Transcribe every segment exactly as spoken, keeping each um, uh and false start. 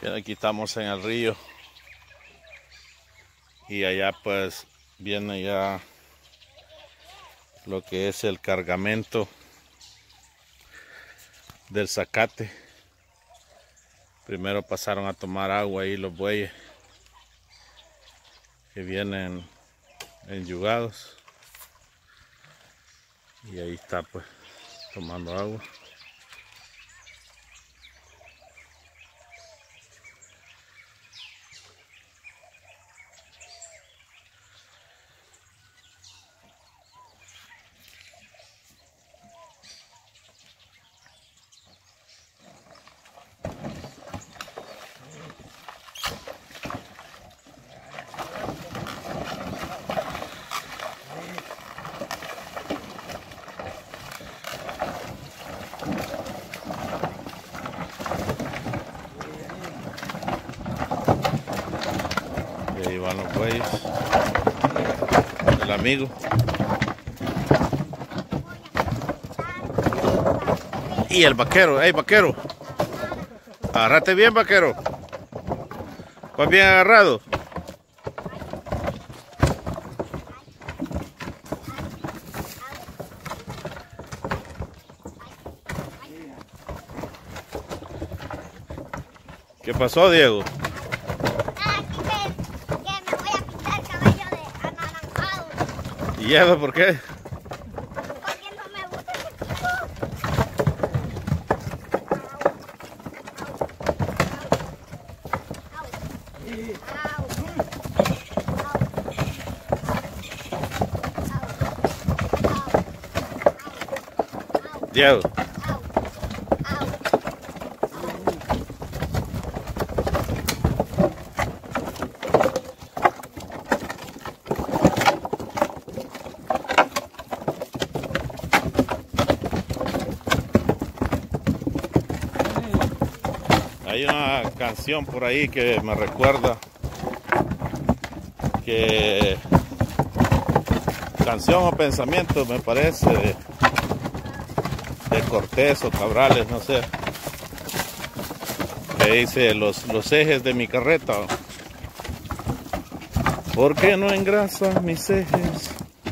Bien, aquí estamos en el río y allá pues viene ya lo que es el cargamento del zacate. Primero pasaron a tomar agua ahí los bueyes que vienen enyugados y ahí está pues tomando agua. Y ahí van los bueyes, el amigo. Y el vaquero, hey vaquero, agárrate bien vaquero, vas bien agarrado. ¿Qué pasó, Diego? ¿Y eso por qué? Porque no me gusta ese Diego. Hay una canción por ahí que me recuerda que canción o pensamiento me parece de, de Cortés o Cabrales, no sé, que dice los, los ejes de mi carreta, ¿por qué no engrasa mis ejes?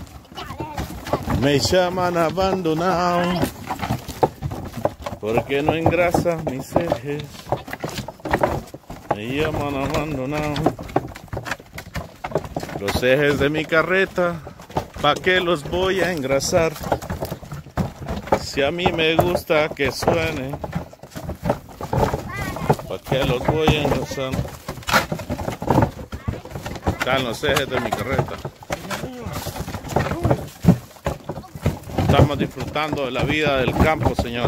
Me llaman abandonado. ¿Por qué no engrasa mis ejes? Me llaman abandonado. Los ejes de mi carreta, ¿pa' qué los voy a engrasar? Si a mí me gusta que suene, ¿pa' qué los voy a engrasar? Están los ejes de mi carreta. Estamos disfrutando de la vida del campo, señor.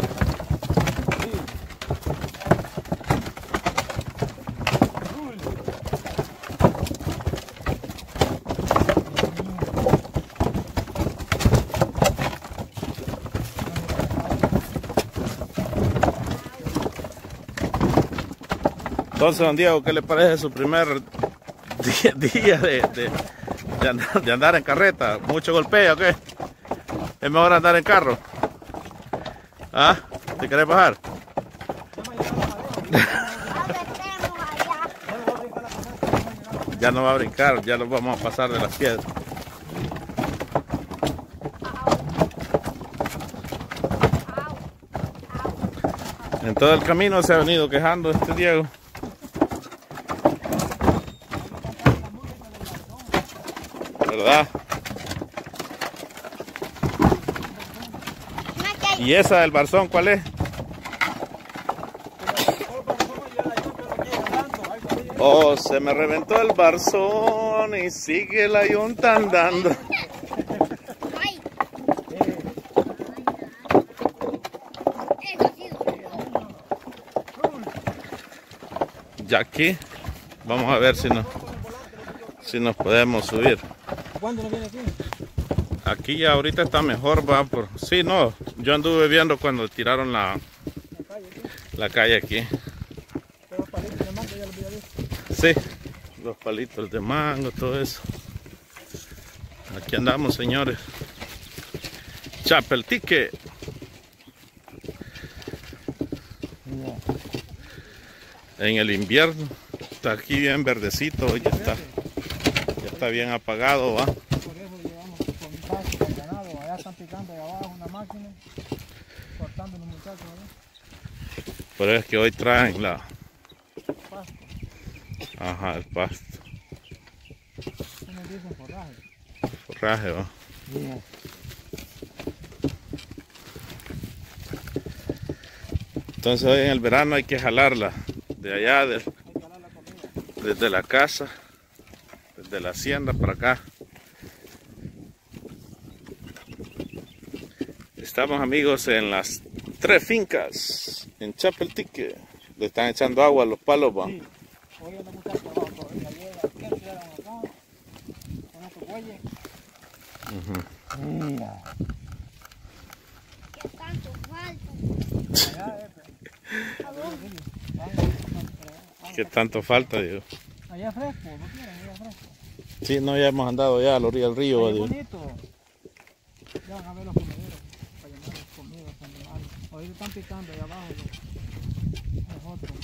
Entonces, don Diego, ¿qué le parece su primer día, día de, de, de, andar, de andar en carreta? ¿Mucho golpeo o qué? ¿Es mejor andar en carro? ¿Ah? ¿Te querés bajar? Ya no va a brincar, ya lo vamos a pasar de las piedras. En todo el camino se ha venido quejando este Diego. ¿Verdad? ¿Y esa del barzón cuál es? Oh, se me reventó el barzón y sigue la yunta andando. Ya aquí, vamos a ver si nos, si nos podemos subir. ¿Cuándo no viene aquí? Aquí ya ahorita está mejor, va por... Sí, no, yo anduve viendo cuando tiraron la, la calle aquí. Los palitos de mango ya los había visto. Sí, los palitos de mango, todo eso. Aquí andamos, señores. Chapeltique. en el invierno. Está aquí bien verdecito, ya está, ya está bien apagado, ¿va? Por eso llevamos con pasto, con ganado. Allá están picando ahí abajo una máquina, cortando los muchachos, ¿verdad? Pero es que hoy traen la... Pasto. Ajá, el pasto. Unos dicen forraje. Forraje, ¿va? Yeah. Entonces hoy en el verano hay que jalarla de allá, de, desde la casa, desde la hacienda para acá. Estamos, amigos, en las tres fincas en Chapeltique. Le están echando agua a los palos, ¿va? Sí. Hoy los muchachos abajo todavía llegan, ¿quién quedaron acá? Con estos bueyes. Ujú. Mira. ¿Qué tanto falta? Allá es. ¿A dónde? ¿Qué tanto falta, digo? Allá fresco, ¿no quieren? Allá fresco. Sí, no, ya hemos andado ya a la orilla del río, Ahí digo. bonito. Ya van a ver los comederos para llenar las comidas a los animales. Ahorita están picando allá abajo los, los otros.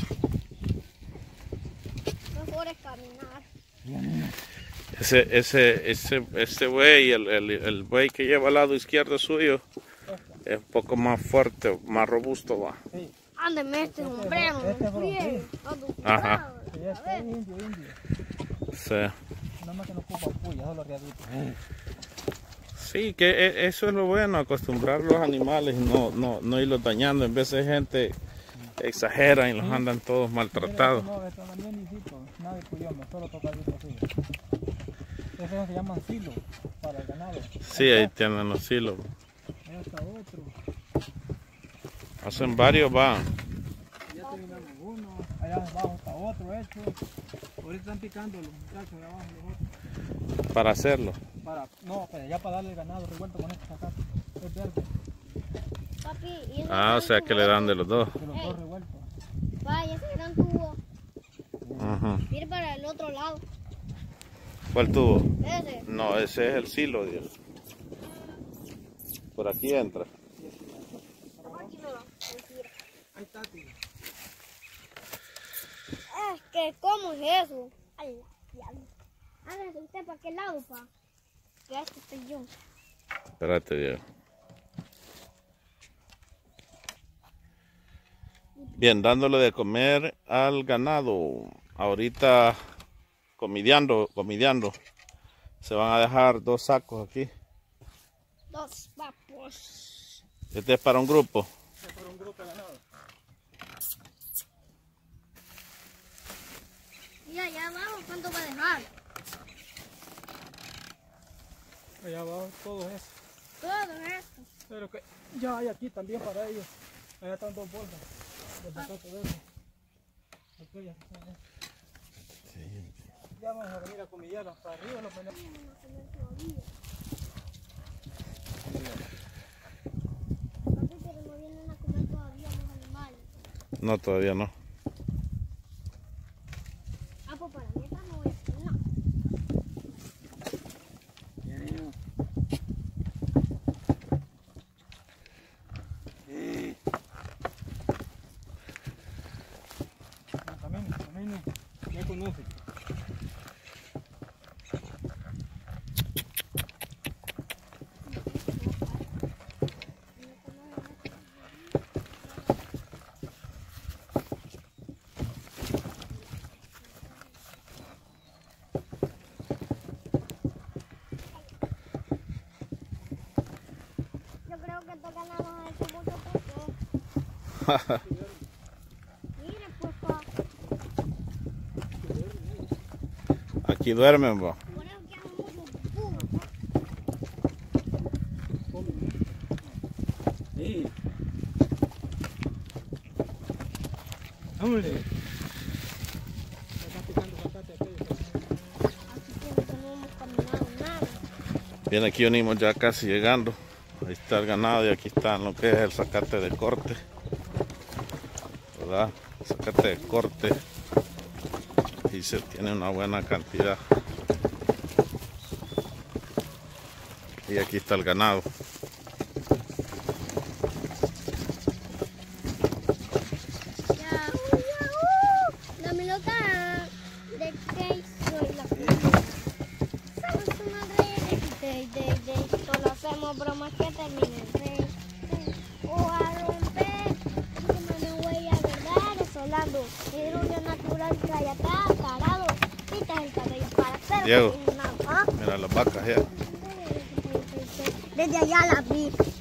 Mejor es caminar. Ese, ese, ese, ese buey, el, el, el buey que lleva al lado izquierdo suyo, es un poco más fuerte, más robusto, va. Sí, Ándeme este sombrero, este es no fríe. Ajá. sí, este es indio, indio. Sí. Nada más que no ocupa puya, solo riaditos. Sí, que e- eso es lo bueno, acostumbrar a los animales y no, no, no irlos dañando. En vez de gente exagera y los andan todos maltratados. No, esto también visito, nadie cuyoma, solo tocadito así. Esos se llaman silos para el ganado. Sí, ahí tienen los hilos. Ahí está otro. Hacen varios, va. Ya terminamos uno. Allá abajo está otro hecho. Ahorita están picando los muchachos de abajo los otros. Para hacerlo. Para, no, para ya para darle el ganado revuelto con este acá. Es verde, Papi, ¿y ese Ah, o sea que le dan de los dos. de los dos revueltos. Vaya, ese gran tubo. Ajá. Ir para el otro lado. ¿Cuál tuvo? Ese. No, ese es el silo, Dios. Por aquí entra. Aquí me va. Mentira. Ahí está, tío. Es que, ¿cómo es eso? Ay, diablo. Hágase usted para qué lado, pa. Que este estoy yo. Espérate, Dios. Bien, dándole de comer al ganado. Ahorita comideando, comideando. Se van a dejar dos sacos aquí. Dos vapos. Este es para un grupo. Es por un grupo de ganado. Y allá abajo, ¿cuánto va a dejar? Allá abajo todo eso. Todo esto. Pero que ya hay aquí también para ellos. Allá están dos bolsas. De sacato de eso. Ok, ya está, ya. Ya vamos a venir a comillar hasta arriba los venimos. Papi, pero no vienen a comer todavía los animales. No, todavía no. Ah, pues para mí esta no voy a hacer nada. Camino, camino. Ya conoce. Yo creo que estos ganados han hecho mucho poco. Mire, pues, pa. Aquí duermen, va. Por eso que hacen mucho pum. Sí. Vámonos. Está picando zacate aquello. Así que no hemos caminado nada. Bien, aquí venimos ya casi llegando. Ahí está el ganado y aquí está lo que es el zacate de corte. ¿Verdad? El zacate de corte. Y se tiene una buena cantidad. Y aquí está el ganado. Ya, uh, ya, uh. No, broma que termine. O a romper. Una huella, ¿verdad? Desolando. El rubio natural trae acá, tarado. Quita el cabello para hacer. Diego, ¿Ah? mira las vacas ya. Desde allá la vi.